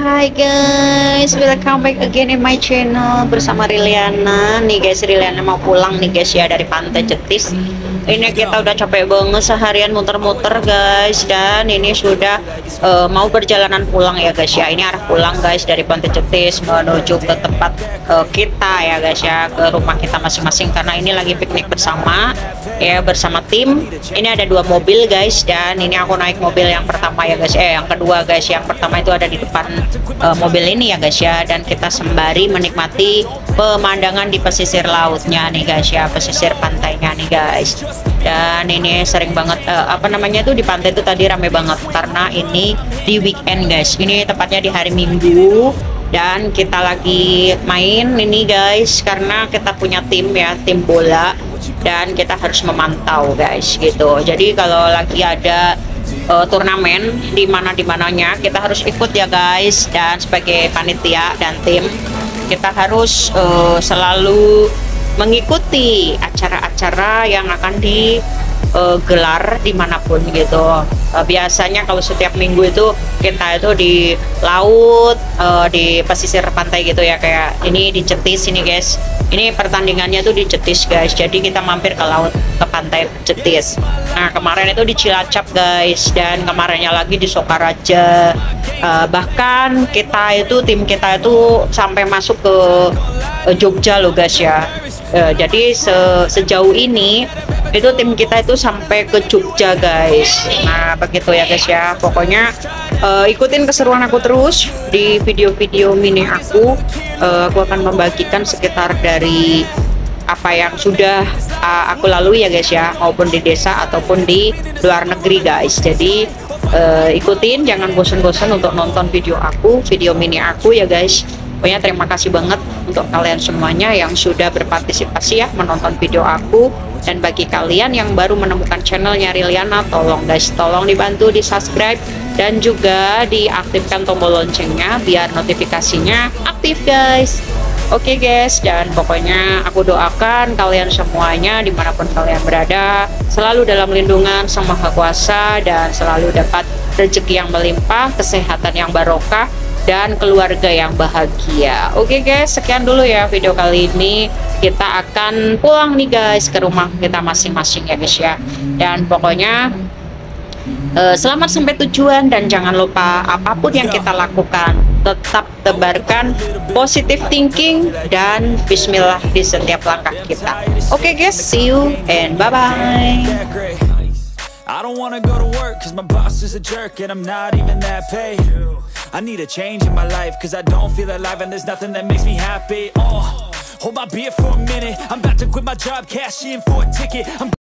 Hai guys, welcome back again in my channel bersama Riliana. Nih guys, Riliana mau pulang nih guys ya dari Pantai Jetis. Ini kita udah capek banget seharian muter-muter guys, dan ini sudah mau perjalanan pulang ya guys ya. Ini arah pulang guys dari Pantai Jetis menuju ke tempat kita ya guys ya, ke rumah kita masing-masing, karena ini lagi piknik bersama ya, bersama tim. Ini ada 2 mobil guys, dan ini aku naik mobil yang pertama ya guys, yang kedua guys. Yang pertama itu ada di depan mobil ini ya guys ya, dan kita sembari menikmati pemandangan di pesisir lautnya nih guys ya, pesisir pantainya nih guys. Dan ini sering banget apa namanya tuh, di pantai itu tadi rame banget karena ini di weekend guys. Ini tepatnya di hari Minggu, dan kita lagi main ini guys karena kita punya tim ya, tim bola, dan kita harus memantau guys gitu. Jadi kalau lagi ada turnamen di mananya kita harus ikut ya guys, dan sebagai panitia dan tim kita harus selalu mengikuti acara-acara yang akan digelar dimanapun gitu. Biasanya kalau setiap minggu itu kita itu di laut, di pesisir pantai gitu ya, kayak ini di Jetis ini guys. Ini pertandingannya tuh di Jetis guys, jadi kita mampir ke laut, ke pantai Jetis. Nah kemarin itu di Cilacap guys, dan kemarinnya lagi di Sokaraja. Bahkan kita itu, tim kita itu sampai masuk ke Jogja loh guys ya. Jadi sejauh ini itu tim kita itu sampai ke Jogja guys. Nah begitu ya guys ya, pokoknya ikutin keseruan aku terus di video-video mini aku. Aku akan membagikan sekitar dari apa yang sudah aku lalui ya guys ya, maupun di desa ataupun di luar negeri guys. Jadi ikutin, jangan bosan-bosan untuk nonton video aku, video mini aku ya guys. Pokoknya terima kasih banget untuk kalian semuanya yang sudah berpartisipasi ya menonton video aku. Dan bagi kalian yang baru menemukan channelnya Riliana, tolong guys, tolong dibantu di subscribe dan juga diaktifkan tombol loncengnya biar notifikasinya aktif guys. Oke guys, dan pokoknya aku doakan kalian semuanya dimanapun kalian berada selalu dalam lindungan Sang Maha Kuasa, dan selalu dapat rezeki yang melimpah, kesehatan yang barokah, dan keluarga yang bahagia. Oke guys, sekian dulu ya video kali ini. Kita akan pulang nih guys ke rumah kita masing-masing ya guys ya. Dan pokoknya selamat sampai tujuan, dan jangan lupa apapun yang kita lakukan tetap tebarkan positive thinking dan bismillah di setiap langkah kita. Oke guys, see you and bye bye. I don't wanna go to work cause my boss is a jerk and I'm not even that paid. I need a change in my life cause I don't feel alive and there's nothing that makes me happy. Hold my beer for a minute, I'm about to quit my job, cash in for a ticket.